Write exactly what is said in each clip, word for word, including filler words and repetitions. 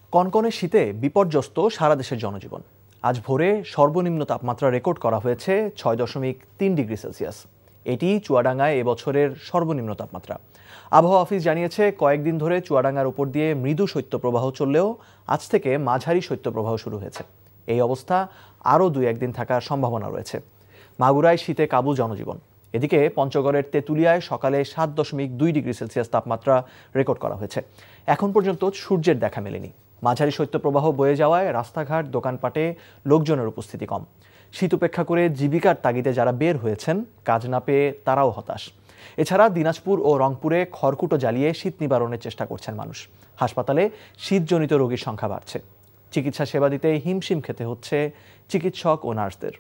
কনকনে শীতে বিপর্যস্ত সারা দেশের জনজীবন। আজ ভোরে সর্বনিম্ন তাপমাত্রা রেকর্ড করা হয়েছে ছয় দশমিক তিন ডিগ্রি সেলসিয়াস। এটি চুয়াডাঙ্গায় এবছরের সর্বনিম্ন তাপমাত্রা। আবহাওয়া অফিস জানিয়েছে, কয়েকদিন ধরে চুয়াডাঙ্গার উপর দিয়ে মৃদু শৈত্যপ্রবাহ চললেও আজ থেকে মাঝারি শৈত্যপ্রবাহ শুরু হয়েছে। এই অবস্থা আরও দুই একদিন থাকার সম্ভাবনা রয়েছে। মাগুরায় শীতে কাবু জনজীবন। এদিকে পঞ্চগড়ের তেঁতুলিয়ায় সকালে সাত দশমিক দুই ডিগ্রি সেলসিয়াস তাপমাত্রা রেকর্ড করা হয়েছে। এখন পর্যন্ত সূর্যের দেখা মেলেনি। মাঝারি শৈত্যপ্রবাহ বয়ে যাওয়ায় রাস্তাঘাট, দোকানপাটে লোকজনের উপস্থিতি কম। শীত উপেক্ষা করে জীবিকার তাগিদে যারা বের হয়েছেন, কাজ না পেয়ে তারাও হতাশ। এছাড়া দিনাজপুর ও রংপুরে খড়কুটো জ্বালিয়ে শীত নিবারণের চেষ্টা করছেন মানুষ। হাসপাতালে শীতজনিত রোগীর সংখ্যা বাড়ছে। চিকিৎসা সেবা দিতে হিমশিম খেতে হচ্ছে চিকিৎসক ও নার্সদের।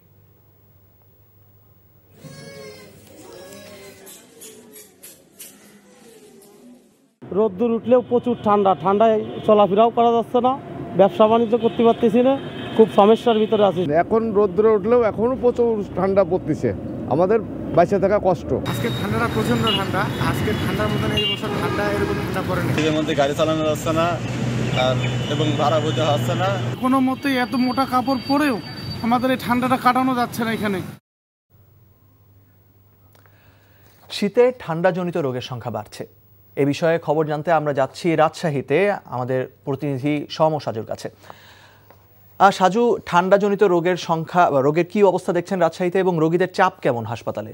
রোদ্দুর উঠলেও প্রচুর ঠান্ডা, ঠান্ডায় চলাফেরাও করা যাচ্ছে না, ব্যবসা বাণিজ্য করতে পারতেছি না, খুব সমস্যার ভিতরে আছি। এখন রোদ্দুরে উঠলেও এখনো প্রচুর ঠান্ডা পড়তেছে, আমাদের বাইরে থাকা কষ্ট। আজকে ঠান্ডাটা প্রচন্ড ঠান্ডা, আজকে ঠান্ডার মতন এই বছর ঠান্ডা এরকম ঠান্ডা পড়ে না। এর মধ্যে গাড়ি চালানো যাচ্ছে না আর এবং ভাড়া হতে হচ্ছে না। কোনো মতেই এত মোটা কাপড় পরেও আমাদের এই ঠান্ডাটা কাটানো যাচ্ছে না। এখানে শীতে ঠান্ডাজনিত রোগের সংখ্যা বাড়ছে। এ বিষয়ে খবর জানতে আমরা যাচ্ছি রাজশাহীতে আমাদের প্রতিনিধি সমর সাজুর কাছে। আর সাজু, ঠান্ডাজনিত রোগের সংখ্যা, রোগের কি অবস্থা দেখছেন রাজশাহীতে এবং রোগীদের চাপ কেমন হাসপাতালে?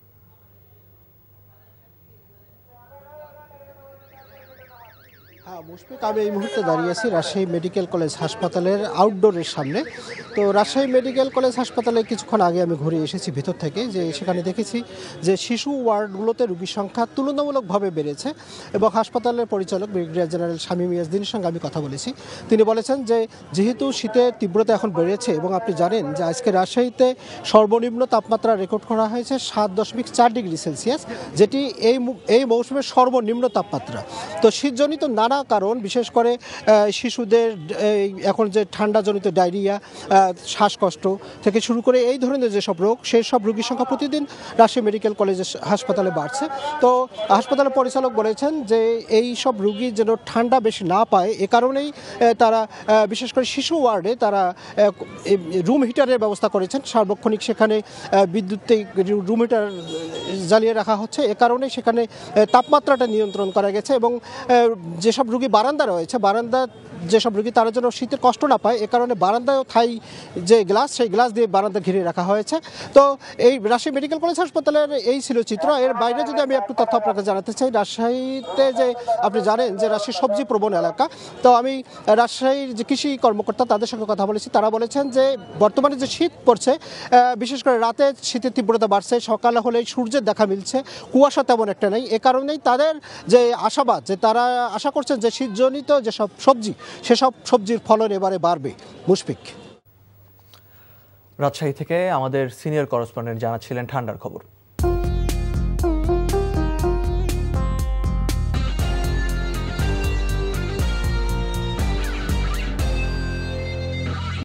হ্যাঁ মুশফিক, আমি এই মুহূর্তে দাঁড়িয়ে আছি রাজশাহী মেডিকেল কলেজ হাসপাতালের আউটডোরের সামনে। তো রাজশাহী মেডিকেল কলেজ হাসপাতালে কিছুক্ষণ আগে আমি ঘুরে এসেছি ভিতর থেকে, যে সেখানে দেখেছি যে শিশু ওয়ার্ডগুলোতে রোগীর সংখ্যা তুলনামূলকভাবে বেড়েছে। এবং হাসপাতালের পরিচালক ব্রিগেডিয়ার জেনারেল শামীম ইয়াজদিনের সঙ্গে আমি কথা বলেছি। তিনি বলেছেন যে যেহেতু শীতের তীব্রতা এখন বেড়েছে এবং আপনি জানেন যে আজকে রাজশাহীতে সর্বনিম্ন তাপমাত্রা রেকর্ড করা হয়েছে সাত দশমিক চার ডিগ্রি সেলসিয়াস, যেটি এই এই মৌসুমের সর্বনিম্ন তাপমাত্রা। তো শীতজনিত নানা কারণ, বিশেষ করে শিশুদের এখন যে ঠান্ডাজনিত ডায়রিয়া, শ্বাসকষ্ট থেকে শুরু করে এই ধরনের যেসব রোগ, সেই সব রোগীর সংখ্যা প্রতিদিন রাজশাহী মেডিকেল কলেজ হাসপাতালে বাড়ছে। তো হাসপাতালের পরিচালক বলেছেন যে এই সব রোগী যেন ঠান্ডা বেশি না পায়, এ কারণেই তারা বিশেষ করে শিশু ওয়ার্ডে তারা রুম হিটারের ব্যবস্থা করেছেন। সার্বক্ষণিক সেখানে বিদ্যুৎ রুম হিটার জ্বালিয়ে রাখা হচ্ছে। এ কারণে সেখানে তাপমাত্রাটা নিয়ন্ত্রণ করা গেছে এবং যেসব রোগী বারান্দা রয়েছে, বারান্দা যেসব রোগী তারা যেন শীতের কষ্ট না পায়, এ কারণে বারান্দায় থাই যে গ্লাস, সেই গ্লাস দিয়ে বারান্দা ঘিরে রাখা হয়েছে। তো এই রাজশাহী মেডিকেল কলেজ হাসপাতালের এই ছিল চিত্র। এর বাইরে যদি আমি একটু তথ্য আপনাকে জানাতে চাই, রাজশাহীতে যে আপনি জানেন যে রাজশাহী সবজি প্রবণ এলাকা। তো আমি রাজশাহীর যে কৃষি কর্মকর্তা তাদের সঙ্গে কথা বলেছি। তারা বলেছেন যে বর্তমানে যে শীত পড়ছে, বিশেষ করে রাতে শীতের তীব্রতা বাড়ছে, সকালে হলেই সূর্যের দেখা মিলছে, কুয়াশা তেমন একটা নেই। এ কারণেই তাদের যে আশাবাদ, যে তারা আশা করছেন যে শীতজনিত যেসব সবজি, সেসব সবজির ফলন এবারে বাড়বে। মুশফিক। রাজশাহী থেকে আমাদের সিনিয়র করেসপন্ডেন্ট জানাচ্ছিলেন ঠান্ডার খবর।